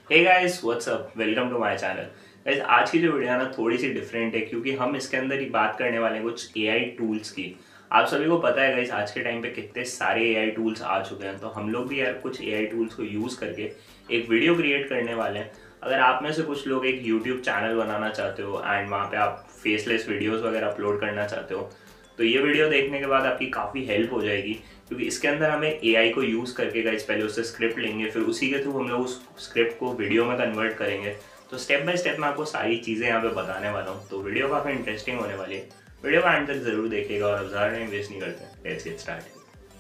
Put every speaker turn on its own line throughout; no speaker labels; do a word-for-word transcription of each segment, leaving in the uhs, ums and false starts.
Hey guys what's up, welcome to my channel. Guys आज की जो वीडियो है ना थोड़ी सी डिफरेंट है क्योंकि हम इसके अंदर ही बात करने वाले हैं कुछ एआई टूल्स की। आप सभी को पता है गाइस आज के टाइम पे कितने सारे एआई टूल्स आ चुके हैं, तो हम लोग भी यार कुछ एआई टूल्स को यूज़ करके एक वीडियो क्रिएट करने वाले हैं। अगर आप में से कुछ लोग एक यूट्यूब चैनल बनाना चाहते हो एंड वहाँ पे आप फेसलेस वीडियोज़ वगैरह अपलोड करना चाहते हो, तो ये वीडियो देखने के बाद आपकी काफ़ी हेल्प हो जाएगी क्योंकि इसके अंदर हमें एआई को यूज़ करके गाइस पहले उससे स्क्रिप्ट लेंगे, फिर उसी के थ्रू हम लोग उस स्क्रिप्ट को वीडियो में कन्वर्ट करेंगे। तो स्टेप बाय स्टेप मैं आपको सारी चीज़ें यहाँ पे बताने वाला हूँ, तो वीडियो काफ़ी इंटरेस्टिंग होने वाली है। वीडियो का एंड तक जरूर देखिएगा और ज़्यादा टाइम वेस्ट नहीं करते, लेट्स गेट स्टार्ट।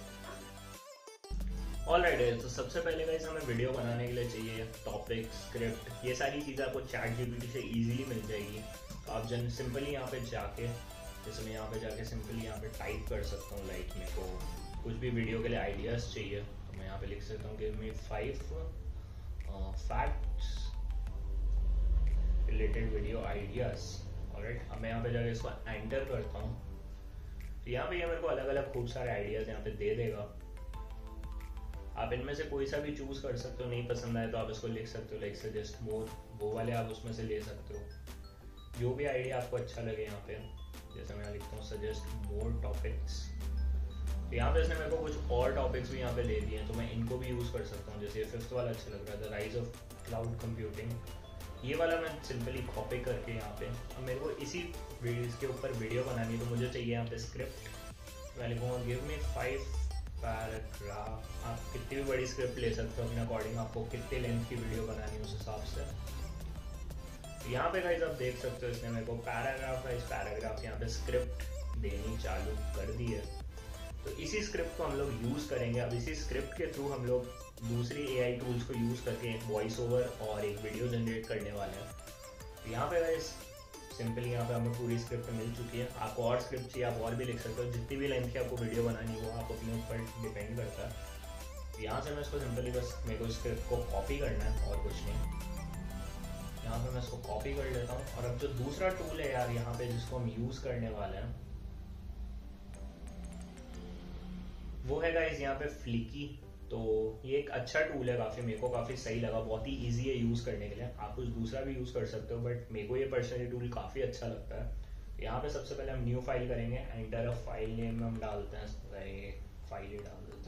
ऑलराइट है, तो सबसे पहले गाइस हमें वीडियो बनाने के लिए चाहिए टॉपिक, स्क्रिप्ट। ये सारी चीज़ें आपको चैट जीपीटी से इजीली मिल जाएगी। तो आप जन सिंपली यहाँ पे जाके, जैसे मैं यहाँ पे जाके सिंपली यहाँ पे टाइप कर सकता हूँ, लाइक मेरे को कुछ भी वीडियो के लिए आइडियाज़ चाहिए तो मैं यहाँ पे लिख सकता हूँ give me five facts related video ideas. Alright, अब मैं यहाँ पे जाके इसको एंटर करता हूँ तो यहाँ पे ये मेरे को अलग अलग खूब सारे आइडियाज़ यहाँ पे दे देगा। आप इनमें से कोई सा भी चूज कर सकते हो, नहीं पसंद आए तो आप इसको लिख सकते हो लाइक सजेस्ट मोर, वो वाले आप उसमें से ले सकते हो। जो भी आइडिया आपको अच्छा लगे यहाँ पे, जैसे मैं लिखता हूँ सजेस्ट मोर टॉपिक्स, तो यहाँ पे इसने मेरे को कुछ और टॉपिक्स भी यहाँ पे दे दिए हैं तो मैं इनको भी यूज़ कर सकता हूँ। जैसे ये फिफ्थ वाला अच्छा लग रहा है, the rise of cloud computing, ये वाला मैं सिंपली कॉपी करके यहाँ पे, अब मेरे को इसी इसके ऊपर वीडियो बनानी है तो मुझे चाहिए यहाँ पे स्क्रिप्ट। मैं लिखूँगा गिव मी फाइव पैराग्राफ। आप कितनी भी बड़ी स्क्रिप्ट ले सकते हो अपने अकॉर्डिंग, आपको कितने लेंथ की वीडियो बनानी है उस हिसाब से। यहाँ पे गाइस आप देख सकते हो इसने मेरे को पैराग्राफ वाइज पैराग्राफ यहाँ पे स्क्रिप्ट देनी चालू कर दी है। तो इसी स्क्रिप्ट को हम लोग यूज़ करेंगे। अब इसी स्क्रिप्ट के थ्रू हम लोग दूसरी एआई टूल्स को यूज़ करके एक वॉइस ओवर और एक वीडियो जनरेट करने वाले हैं। तो यहाँ पे गाइस सिंपली यहाँ पे हमें पूरी स्क्रिप्ट मिल चुकी है। आपको और स्क्रिप्ट चाहिए आप और भी लिख सकते हो, जितनी भी लेंथ की आपको वीडियो बनानी हो आप अपने ऊपर डिपेंड करता है। यहाँ से मैं इसको सिंपली बस मेरे को स्क्रिप्ट को कॉपी करना है और कुछ नहीं। यहाँ पे मैं इसको कॉपी कर लेता हूँ। और अब जो दूसरा टूल है यार यहाँ पे जिसको हम यूज़ करने वाले हैं वो है गाइस यहाँ पे फ्लिकी। तो ये एक अच्छा टूल है, काफ़ी मेरे को काफ़ी सही लगा, बहुत ही इजी है यूज़ करने के लिए। आप कुछ दूसरा भी यूज़ कर सकते हो बट मेरे को ये पर्सनली टूल काफ़ी अच्छा लगता है। यहाँ पे सबसे पहले हम न्यू फाइल करेंगे, एंटर अ फाइल नेम हम डालते हैं, फाइल ही डाल देते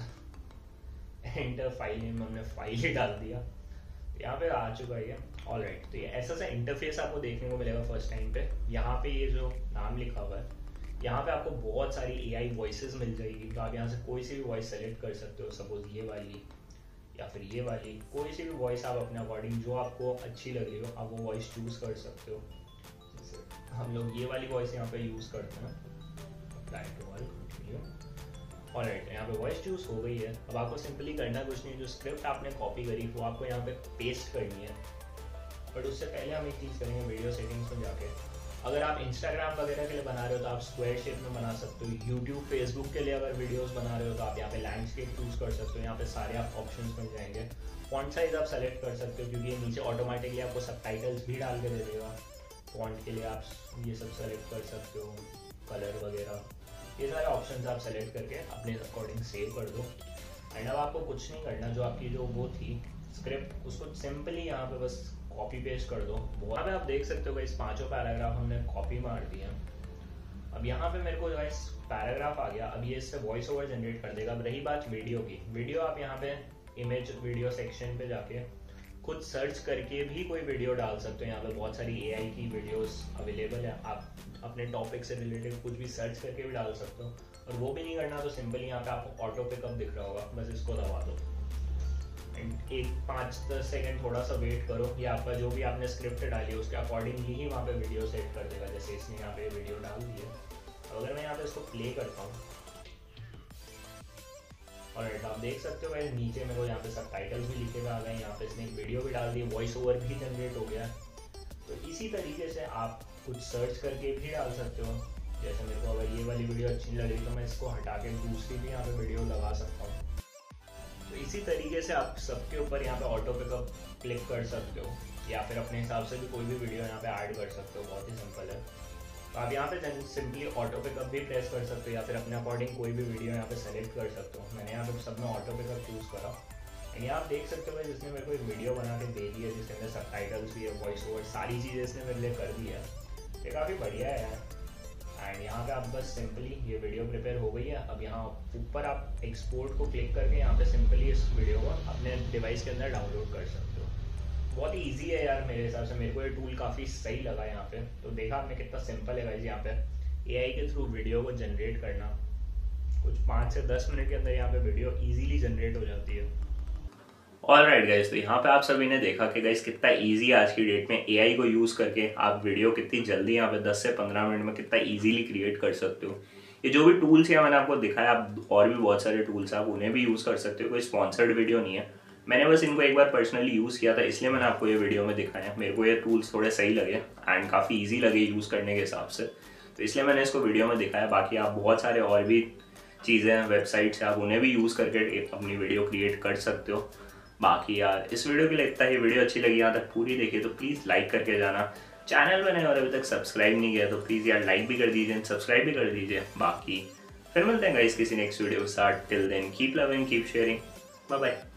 हैं एंटर फाइल नेम, हमने फाइल ही डाल दिया। यहाँ पे आ चुका है। ऑलराइट, तो ये ऐसा सा इंटरफेस आपको देखने को मिलेगा फर्स्ट टाइम पे। यहाँ पे ये जो नाम लिखा हुआ है, यहाँ पे आपको बहुत सारी एआई वॉइसेस मिल जाएगी। तो आप यहाँ से कोई सी भी वॉइस सेलेक्ट कर सकते हो, सपोज ये वाली या फिर ये वाली, कोई सी भी वॉइस आप अपने अकॉर्डिंग जो आपको अच्छी लग रही हो आप वो वॉइस चूज कर सकते हो। जैसे हम लोग ये वाली वॉइस यहाँ पे यूज़ करते हैं, apply to all, continue. Alright, यहाँ पे वॉइस चूज हो गई है। अब आपको सिंपली करना कुछ नहीं, जो स्क्रिप्ट आपने कॉपी करी वो आपको यहाँ पे पेस्ट करनी है। बट उससे पहले हम एक चीज़ करेंगे, वीडियो सेटिंग्स में जाके अगर आप इंस्टाग्राम वगैरह के लिए बना रहे हो तो आप स्क्वायर शेप में बना सकते हो। यूट्यूब फेसबुक के लिए अगर वीडियोस बना रहे हो तो आप यहाँ पे लैंडस्केप चूज कर सकते हो। यहाँ पे सारे आप ऑप्शंस मिल जाएंगे। फॉन्ट साइज आप सेलेक्ट कर सकते हो क्योंकि ये नीचे ऑटोमेटिकली आपको सबटाइटल्स भी डाल के दे देगा। फॉन्ट के लिए आप ये सब सेलेक्ट कर सकते हो, कलर वगैरह, ये सारे ऑप्शन आप सेलेक्ट करके अपने अकॉर्डिंग सेव कर दो। एंड अब आपको कुछ नहीं करना, जो आपकी जो वो थी स्क्रिप्ट उसको सिंपली यहाँ पे बस कॉपी पेस्ट कर दो। वहाँ पे आप देख सकते हो इस पांचों पैराग्राफ हमने कॉपी मार दिया। अब यहाँ पे मेरे को जो है पैराग्राफ आ गया। अब ये इससे वॉइस ओवर जनरेट कर देगा। अब रही बात वीडियो की, वीडियो आप यहाँ पे इमेज वीडियो सेक्शन पे जाके खुद सर्च करके भी कोई वीडियो डाल सकते हो। यहाँ पे बहुत सारी एआई की वीडियोस अवेलेबल है, आप अपने टॉपिक से रिलेटेड कुछ भी सर्च करके भी डाल सकते हो। और वो भी नहीं करना तो सिंपली यहाँ पे आपको ऑटो पिकअप दिख रहा होगा, बस इसको दबा दो एंड एक पाँच दस सेकेंड थोड़ा सा वेट करो। ये आपका जो भी आपने स्क्रिप्ट डाली है उसके अकॉर्डिंगली ही वहाँ पे वीडियो सेट कर देगा। जैसे इसने यहाँ पे वीडियो डाल दी है, अगर मैं यहाँ पे इसको प्ले करता हूँ और आप देख सकते हो भाई नीचे मेरे को यहाँ पे सबटाइटल्स भी लिखे हुए आ गए। यहाँ पे इसने एक वीडियो भी डाल दी, वॉइस ओवर भी जनरेट हो गया। तो इसी तरीके से आप कुछ सर्च करके भी डाल सकते हो। जैसे मेरे को अगर ये वाली वीडियो अच्छी लगी तो मैं इसको हटा के दूसरी भी यहाँ पे वीडियो लगा सकता हूँ। तो इसी तरीके से आप सबके ऊपर यहाँ पे ऑटो पिकअप क्लिक कर सकते हो या फिर अपने हिसाब से भी कोई भी वीडियो यहाँ पे ऐड कर सकते हो। बहुत ही सिंपल है। तो आप यहाँ पे सिंपली ऑटो पिकअप भी प्रेस कर सकते हो या फिर अपने अकॉर्डिंग कोई भी वीडियो यहाँ पे सेलेक्ट कर सकते हो। मैंने यहाँ पे सब में ऑटो पिकअप चूज़ करा एंड यहाँ आप देख सकते हो जिसने मेरे को एक वीडियो बना के दे दी है जिसके अंदर सबटाइटल्स भी है, वॉइस ओवर, सारी चीज़ें इसने मेरे लिए कर दी है। ये काफ़ी बढ़िया है यार। एंड यहाँ पे आप बस सिंपली ये वीडियो प्रिपेयर हो गई है। अब यहाँ ऊपर आप एक्सपोर्ट को क्लिक करके यहाँ पे सिंपली इस वीडियो को अपने डिवाइस के अंदर डाउनलोड कर सकते हो। बहुत ही ईजी है यार मेरे हिसाब से, मेरे को ये टूल काफ़ी सही लगा यहाँ पे। तो देखा आपने कितना सिंपल है गाइस यहाँ पे एआई के थ्रू वीडियो को जनरेट करना। कुछ पाँच से दस मिनट के अंदर यहाँ पे वीडियो इजीली जनरेट हो जाती है। ऑलराइट गाइस, तो यहाँ पे आप सभी ने देखा कि गाइस कितना इजी है आज की डेट में एआई को यूज़ करके आप वीडियो कितनी जल्दी यहाँ पे दस से पंद्रह मिनट में कितना इजीली क्रिएट कर सकते हो। ये जो भी टूल्स हैं मैंने आपको दिखाया, आप और भी बहुत सारे टूल्स हैं आप उन्हें भी यूज़ कर सकते हो। कोई स्पॉन्सर्ड वीडियो नहीं है, मैंने बस इनको एक बार पर्सनली यूज़ किया था इसलिए मैंने आपको ये वीडियो में दिखाया। मेरे को ये टूल्स थोड़े सही लगे एंड काफ़ी ईजी लगे यूज़ करने के हिसाब से, तो इसलिए मैंने इसको वीडियो में दिखाया। बाकी आप बहुत सारे और भी चीज़ें हैं, वेबसाइट्स हैं, आप उन्हें भी यूज़ करके अपनी वीडियो क्रिएट कर सकते हो। बाकी यार इस वीडियो के लिए इतना ही। वीडियो अच्छी लगी यहाँ तक पूरी देखिए तो प्लीज़ लाइक करके जाना। चैनल मैंने और अभी तक सब्सक्राइब नहीं किया तो प्लीज़ यार लाइक भी कर दीजिए, सब्सक्राइब भी कर दीजिए। बाकी फिर मिलते हैं गाइस किसी नेक्स्ट वीडियो के साथ। Till then keep loving, keep sharing, bye bye.